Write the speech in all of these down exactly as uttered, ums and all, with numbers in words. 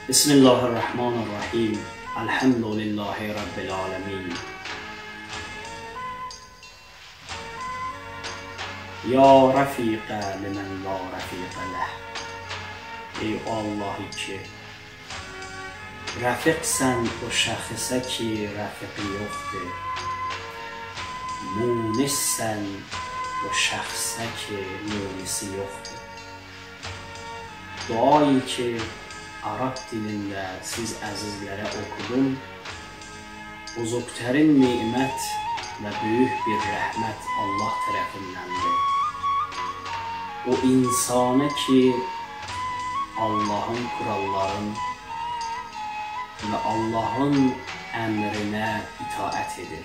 Bismillahirrahmanirrahim. Elhamdülillahi Rabbil alemin. Ya rafiqə limən la rafiqə ləh. Ey Allah ki, rəfiqsən o şəxsə ki, rəfiqi yoxdur. Munissən o şəxsə ki, munisi yoxdur. Duayı ki, Arap dilində siz əzizlərə okudum, buzukterin nimət və böyük bir rəhmət Allah tərəfindəndir. O insanı ki, Allahın kuralların və Allahın əmrinə itaət edir.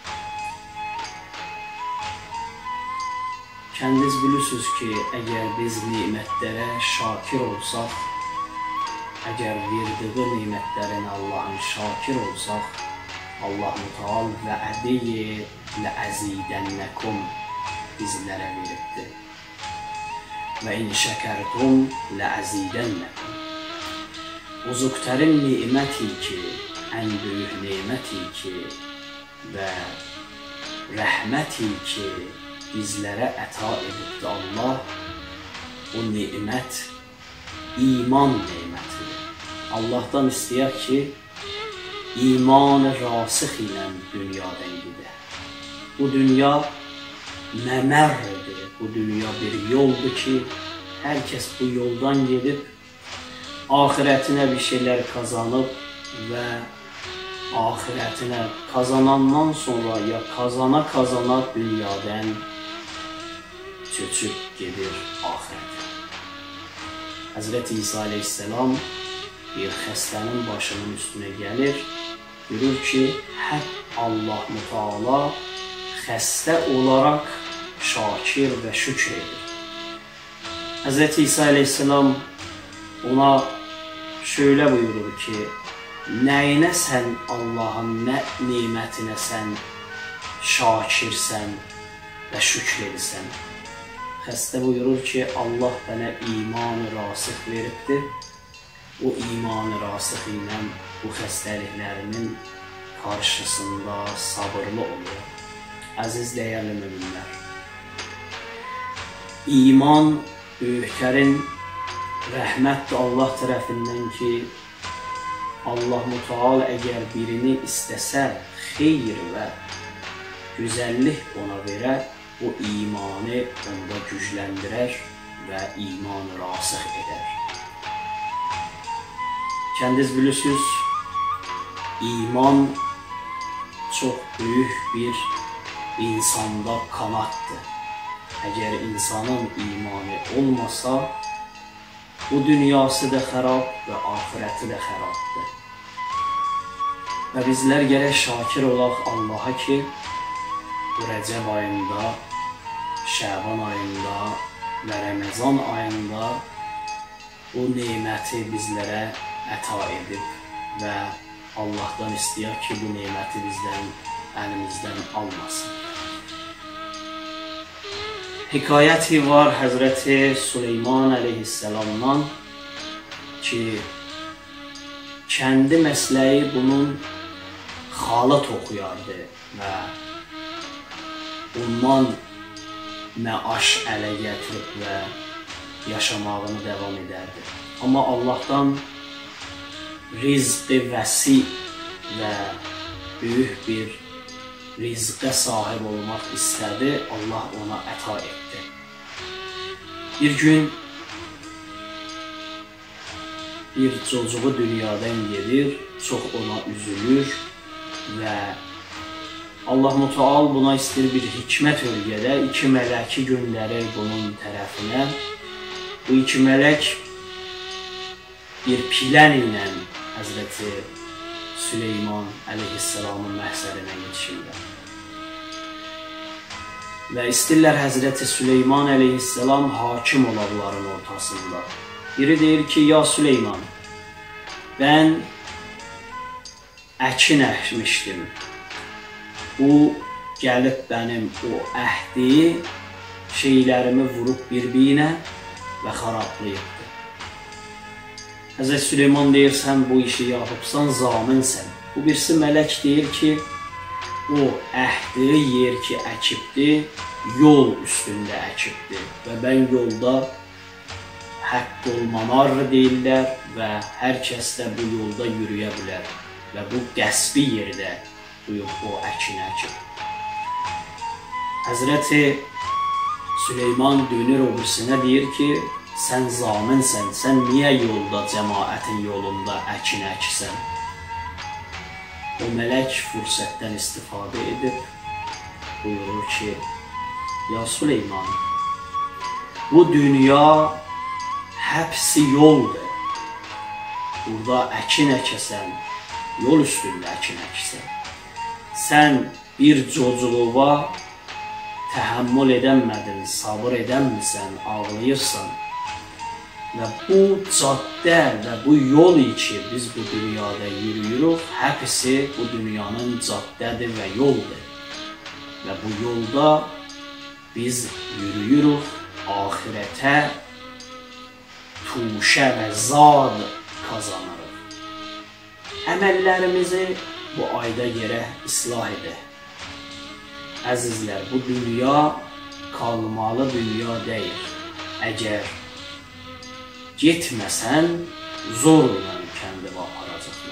Kəndiniz bilirsiniz ki, əgər biz nimətlərə şakir olsaq, əgər verdiği nimətlərin Allahın şakir olsaq, Allah Müteal vəədəyi ləəzidənnəkum bizlərə veribdir. Və in şəkərtum ləəzidənnəkum. Buzukterin niməti ki, ən böyük niməti ki və rəhməti ki, bizlərə əta edibdir Allah, o nimət iman nimətidir. Allah'tan istəyək ki, iman-ı rasix ilə dünyadan gider. Bu dünya məmərdir, bu dünya bir yoldur ki, hər kəs bu yoldan gedib, ahirətinə bir şeylər kazanıb və ahirətinə kazanandan sonra ya kazana kazana dünyadan köçüb gedir ahirətə. Həzrəti İsa aleyhisselam bir xəstənin başının üstünə gəlir, görür ki, hep Allah Müteala xəstə olaraq şakir və şükür edir. Həzrəti İsa aleyhisselam ona şöyle buyurur ki, nəyinə sən Allahın nə nimətinə sən şakirsən və şükür edirsən? Xəstə buyurur ki, Allah bana iman-ı rasix veribdir. O iman-ı rasix ilə bu xəstəliklərimin karşısında sabırlı oluyor. Əziz dəyərli müminlər, iman böyüklərin rəhmətdir Allah tərəfindən ki, Allah Müteal əgər birini istəsə, xeyr və güzəllik ona verər, o imanı onda gücləndirər və iman-ı rasix edər. Kəndiniz bilirsiniz, iman çox böyük bir insanda kanatdır. Əgər insanın imanı olmasa, bu dünyası da xərab və ahirəti də xərabdır. Və bizlər gərək şakir olaq Allaha ki, bu Rəcəb ayında, Şəban ayında və Ramazan ayında bu niməti bizlərə əta edib və Allah'tan istəyək ki, bu niməti bizdən, əlimizdən almasın. Hikayəti var Həzrəti Süleyman aleyhisselamdan ki, kəndi məsləyi bunun xalat oxuyardı və ondan məaş ələ gətirib və yaşamağını devam edərdi. Amma Allah'tan rizqi vəsi və böyük bir rizqə sahib olmaq istədi, Allah ona əta etdi. Bir gün bir çocuğu dünyadan gedir, çox ona üzülür və Allah Müteal buna istəyir bir hikmət ölgədə iki mələki göndərir bunun tərəfinə. Bu iki mələk bir pilən ilə Həzrəti Süleyman aleyhisselamın məhzərinə yetişirlər. Və istəyirlər Həzrəti Süleyman aleyhisselam hakim ola bunların ortasında. Biri deyir ki, ya Süleyman, ben əkin əkmişdim. Bu gəlib benim o əhdi şeylərimi vurub bir-birinə və xarablayıbdır. Həzrət Süleyman deyir, sən bu işi yapıbsan, zaminsən. Bu birisi mələk deyir ki, o əhdiyi yer ki əkibdir, yol üstündə əkibdir. Və mən yolda haqq olmanar deyirlər və hər kəs də bu yolda yürüyə bilər. Və bu qəsbi yerdə buyub o əkin əkib. Həzrəti Süleyman dönür o birisinə deyir ki, sən zaminsən, sən niyə yolda, cəmaətin yolunda əkin əksən? O mələk fürsətdən istifadə edib buyurur ki, ya Süleyman, bu dünya həbsi yoldur. Burada əkin əkəsən, yol üstündə əkin əksən. Sən bir coculuğa təhəmmül edəmmədin, sabır edəmmisən, ağlayırsan. Və bu caddə və bu yol ki biz bu dünyada yürüyürük, həpsi bu dünyanın caddədir və yoldur. Və bu yolda biz yürüyürük, ahirətə tuşə və zad kazanırıq. Əməllərimizi bu ayda yerə islah edək. Əzizlər, bu dünya qalmalı dünya deyil. Əgər getməsən, zorla kəndini aparacaq.